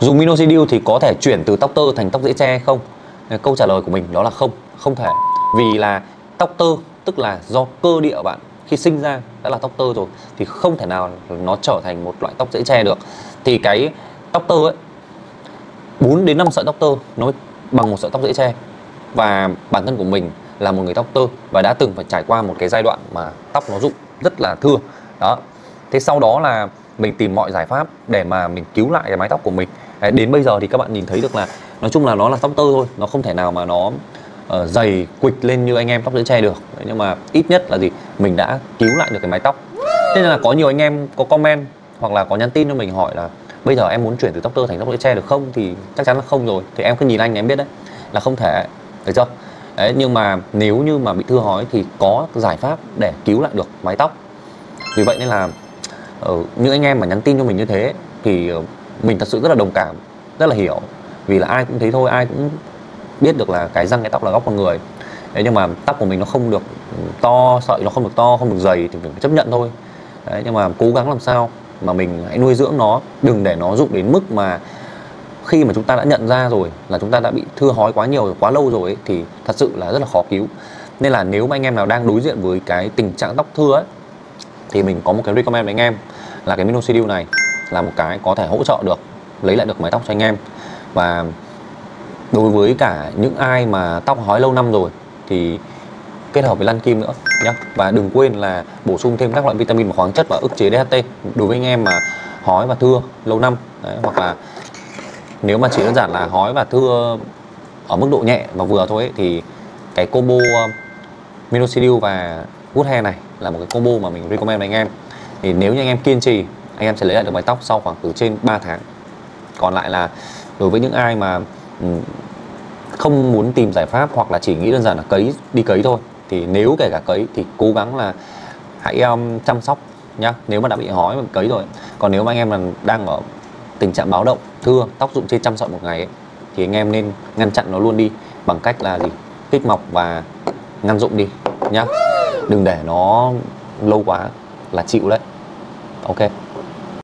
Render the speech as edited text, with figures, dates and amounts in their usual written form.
Dùng Minoxidil thì có thể chuyển từ tóc tơ thành tóc dễ che không? Câu trả lời của mình đó là không, không thể. Vì là tóc tơ tức là do cơ địa bạn khi sinh ra đã là tóc tơ rồi, thì không thể nào nó trở thành một loại tóc dễ che được. Thì cái tóc tơ ấy, 4 đến 5 sợi tóc tơ nó mới bằng một sợi tóc dễ che. Và bản thân của mình là một người tóc tơ và đã từng phải trải qua một cái giai đoạn mà tóc nó rụng rất là thưa đó. Thế sau đó là mình tìm mọi giải pháp để mà mình cứu lại cái mái tóc của mình. Đấy, đến bây giờ thì các bạn nhìn thấy được là nói chung là nó là tóc tơ thôi, nó không thể nào mà nó dày quịch lên như anh em tóc dễ che được. Đấy, nhưng mà ít nhất là gì, mình đã cứu lại được cái mái tóc. Thế nên là có nhiều anh em có comment hoặc là có nhắn tin cho mình hỏi là bây giờ em muốn chuyển từ tóc tơ thành tóc dễ che được không, thì chắc chắn là không rồi. Thì em cứ nhìn anh em biết đấy là không thể, được chưa? Đấy, nhưng mà nếu như mà bị thưa hói thì có giải pháp để cứu lại được mái tóc. Vì vậy nên là những anh em mà nhắn tin cho mình như thế thì mình thật sự rất là đồng cảm, rất là hiểu. Vì là ai cũng thế thôi, ai cũng biết được là cái răng cái tóc là góc con người. Đấy, nhưng mà tóc của mình nó không được to, sợi nó không được to, không được dày thì mình phải chấp nhận thôi. Đấy, nhưng mà cố gắng làm sao mà mình hãy nuôi dưỡng nó, đừng để nó rụng đến mức mà khi mà chúng ta đã nhận ra rồi là chúng ta đã bị thưa hói quá nhiều, quá lâu rồi ấy, thì thật sự là rất là khó cứu. Nên là nếu mà anh em nào đang đối diện với cái tình trạng tóc thưa ấy, thì mình có một cái recommend với anh em là cái Minoxidil này là một cái có thể hỗ trợ được, lấy lại được mái tóc cho anh em. Và đối với cả những ai mà tóc hói lâu năm rồi thì kết hợp với lăn kim nữa nhé. Và đừng quên là bổ sung thêm các loại vitamin và khoáng chất và ức chế DHT đối với anh em mà hói và thưa lâu năm. Đấy, hoặc là nếu mà chỉ đơn giản là hói và thưa ở mức độ nhẹ và vừa thôi ấy, thì cái combo Minoxidil và Good Hair này là một cái combo mà mình recommend với anh em. Thì nếu như anh em kiên trì, anh em sẽ lấy lại được mái tóc sau khoảng từ trên 3 tháng. Còn lại là đối với những ai mà không muốn tìm giải pháp hoặc là chỉ nghĩ đơn giản là đi cấy thôi, thì nếu kể cả cấy thì cố gắng là hãy chăm sóc nhá. Nếu mà đã bị hói mà cấy rồi. Còn nếu mà anh em là đang ở tình trạng báo động thưa, tóc rụng trên 100 sợi một ngày ấy, thì anh em nên ngăn chặn nó luôn đi bằng cách là gì, kích mọc và ngăn rụng đi nhá. Đừng để nó lâu quá là chịu đấy. Ok.